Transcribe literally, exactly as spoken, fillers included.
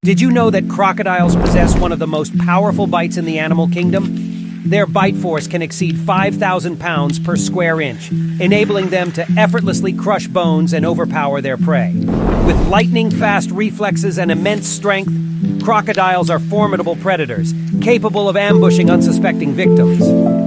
Did you know that crocodiles possess one of the most powerful bites in the animal kingdom? Their bite force can exceed five thousand pounds per square inch, enabling them to effortlessly crush bones and overpower their prey. With lightning-fast reflexes and immense strength, crocodiles are formidable predators, capable of ambushing unsuspecting victims.